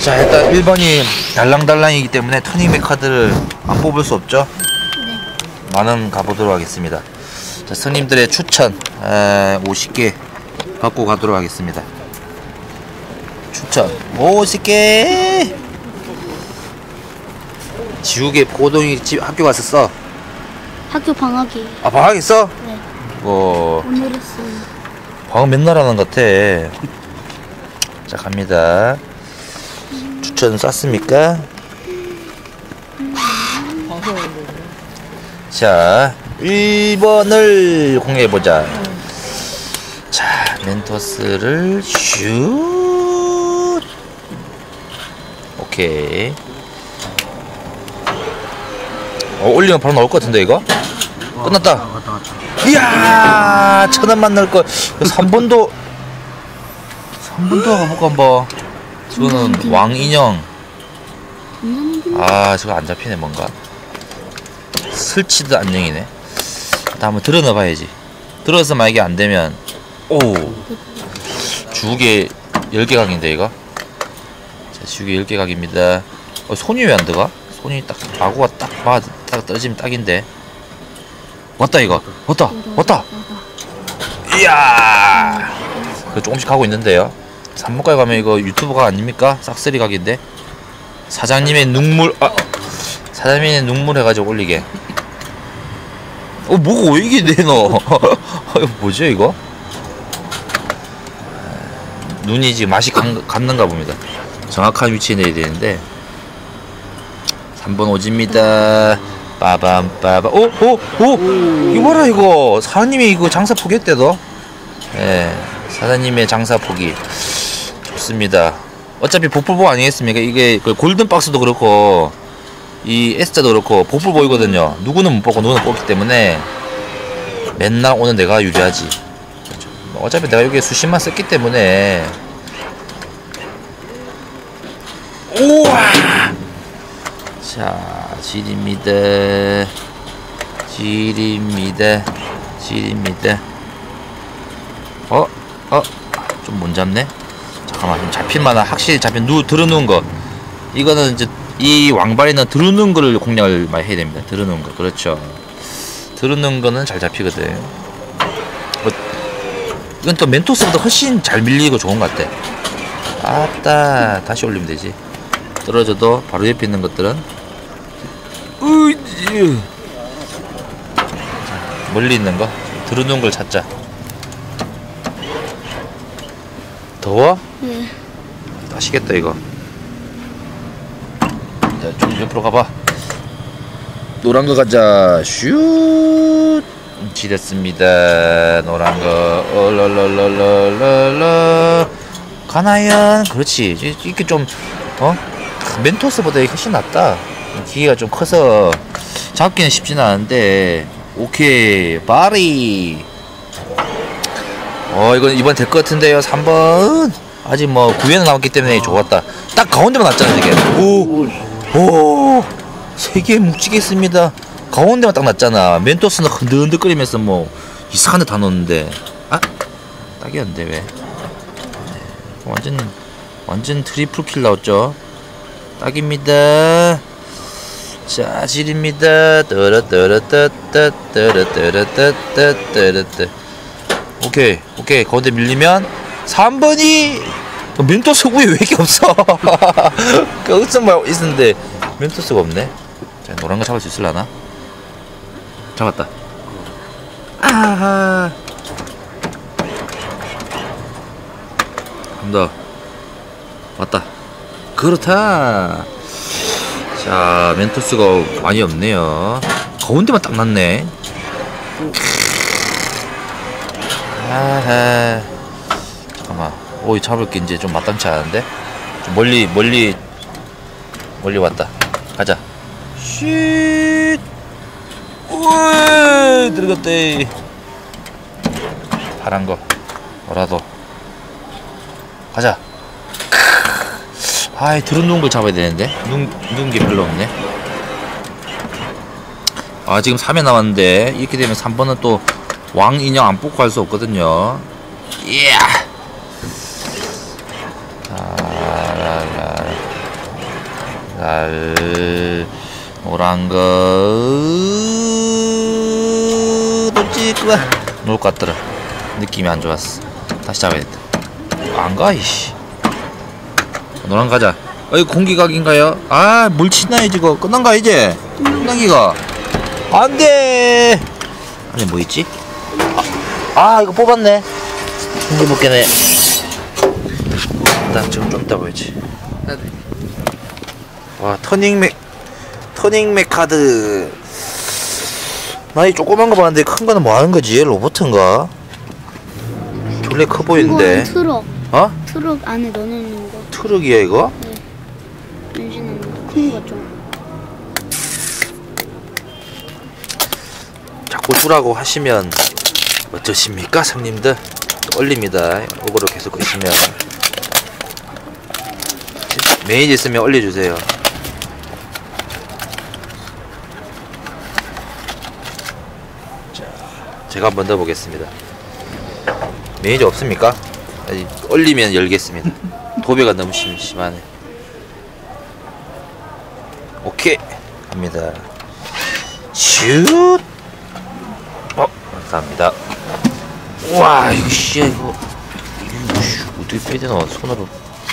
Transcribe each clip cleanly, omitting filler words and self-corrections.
자, 일단 1번이 달랑달랑이기 때문에 터닝맥 카드를 안 뽑을 수 없죠. 만원 가보도록 하겠습니다. 자, 스님들의 추천 50개 받고 가도록 하겠습니다. 추천 50개. 지우개 고동이 집 학교 갔었어. 학교 방학이. 아, 방학 있어? 네. 오늘 했어요. 방학 맨날 하는 것 같아. 자, 갑니다. 추천 쐈습니까? 자, 1번을 공개해보자. 자, 멘토스를 슛. 오케이. 올리면 바로 나올 것 같은데, 이거? 끝났다. 이야, 1000원만 넣을 걸. 3번도 가볼까, 한번. 저거는 왕인형. 아, 저거 안 잡히네, 뭔가. 설치드 안녕이네. 일단 한번 들어 넣어봐야지. 들어서 만약에 안 되면, 오! 주우개 10개 각인데, 이거? 자, 주우개 10개 각입니다. 손이 왜 안 들어가? 손이 딱, 아구가 딱 떨어지면 딱인데. 왔다, 이거. 왔다! 이야! 조금씩 하고 있는데요. 3번까지 가면 이거 유튜브가 아닙니까? 싹쓸이 각인데. 사장님의 눈물, 사장님의 눈물 해가지고 올리게. 뭐가 왜 이게 내 너? 이거 뭐죠, 이거? 눈이 지금 맛이 갔는가 봅니다. 정확한 위치에 내야 되는데. 3번 오집니다. 빠밤빠밤. 이거 봐라, 이거. 사장님이 이거 장사 포기했대, 너. 예. 사장님의 장사 포기. 좋습니다. 어차피 복불복 아니겠습니까? 이게 그 골든박스도 그렇고, 이 S자도 그렇고, 복불복이거든요. 누구는 못 뽑고, 누구는 뽑기 때문에, 맨날 오는 내가 유리하지. 그렇죠. 어차피 내가 여기에 수십만 썼기 때문에, 우와! 자, 질입니다. 좀 못 잡네? 잠깐만, 좀 잡힐만한, 확실히 들어놓은 거. 이거는 이제, 이 왕발이는 들어놓은 거를 공략을 많이 해야 됩니다. 들어놓은 거. 그렇죠. 들어놓은 거는 잘 잡히거든. 이건 또 멘토스보다 훨씬 잘 밀리고 좋은 것 같아. 아따, 다시 올리면 되지. 떨어져도 바로 옆에 있는 것들은 자, 멀리 있는 거 들어놓은 걸 찾자. 더워? 네. 따시겠다 이거. 자, 좀 옆으로 가봐. 노란 거 가자. 슛. 지렸습니다. 노란 거. 얼얼얼얼얼얼. 가나연. 그렇지. 이렇게 좀 멘토스보다 훨씬 낫다. 기계가 좀 커서 잡기는 쉽진 않은데. 오케이, 바리. 이건 이번 될 것 같은데요. 3번 아직 뭐 9회는 남았기 때문에 좋았다. 딱 가운데만 났잖아 이게. 오 3개 묵직했습니다. 가운데만 딱 났잖아. 멘토스는 흔들흔들거리면서 뭐 이상한 데 다 넣었는데 딱이었는데 왜. 완전 트리플 킬 나왔죠. 딱입니다. 자, 질입니다. 떠르떠르떠떠떠르떠르떠르떠르떠. 오케이. 가운데 밀리면 3번이 멘토스 위에 왜 이렇게 없어? 그 있었는데 멘토스가 없네. 자, 노란 거 잡을 수 있을라나? 잡았다. 아하. 한 더. 왔다. 그렇다. 자, 멘토스가 많이 없네요. 가운데만 딱 났네. 아하. 잠깐만. 잡을 게 이제 좀 마땅치 않은데? 좀 멀리 왔다. 가자. 쉿. 우에 들어갔대. 파란 거. 뭐라도. 가자. 들어놓은 걸 잡아야 되는데. 누운 게 별로 없네. 지금 3회 남았는데, 이렇게 되면 3번은 또 왕 인형 안 뽑고 할 수 없거든요. 이야! 살 노란 거 놓치고 놓을 것 같더라. 느낌이 안 좋았어. 다시 잡아야겠다. 안 가, 이씨. 노란 가자. 어이, 공기각인가요? 아, 물 치나요, 지금? 끝난가, 이제? 끝난기가. 안 돼! 안에 뭐 있지? 이거 뽑았네. 공기 먹겠네. 일단 지금 좀 이따 보야지. 와, 터닝맥 카드. 나 이 조그만 거 봤는데 큰 거는 뭐 하는 거지? 로봇인가? 졸래 커 보이는데. 트럭. 어? 트럭 안에 넣어놓는 거. 트럭이야, 이거? 네. 변신하는 거. 큰 거 좀. 자꾸 주라고 하시면 어쩌십니까, 성님들? 또 올립니다. 이거로 계속 있으면. 매니저 있으면 올려주세요. 자, 제가 한번 넣어보겠습니다. 매니저 없습니까? 아니, 올리면 열겠습니다. 도배가 너무 심하네. 오케이, 갑니다. 슛. 감사합니다. 우와, 이거 씨, 이거 어떻게 빼야 되나? 손으로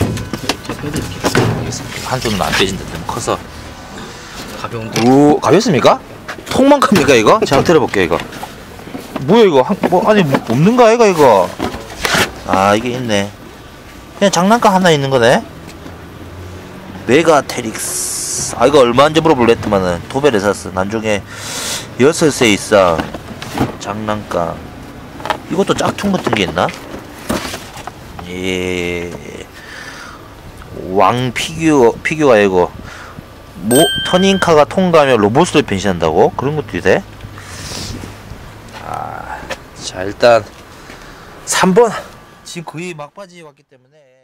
빼드릴게요. 한쪽은 안 빼진다. 너무 커서. 가벼운데. 오, 가볍습니까? 통만큼입니까 이거? 제가 들어볼게요 이거. 뭐야 이거? 아니 뭐, 없는가 이거? 아, 이게 있네. 그냥 장난감 하나 있는 거네. 메가테릭스. 아, 이거 얼마인지 물어볼래 했더만은 도배를 샀어. 나중에 6세 있어. 장난감. 이것도 짝퉁 같은 게 있나? 예. 왕 피규어가 이거. 뭐 터닝카가 통과하면 로봇으로 변신한다고? 그런 것도 돼? 자, 일단 3번. 지금 거의 막바지에 왔기 때문에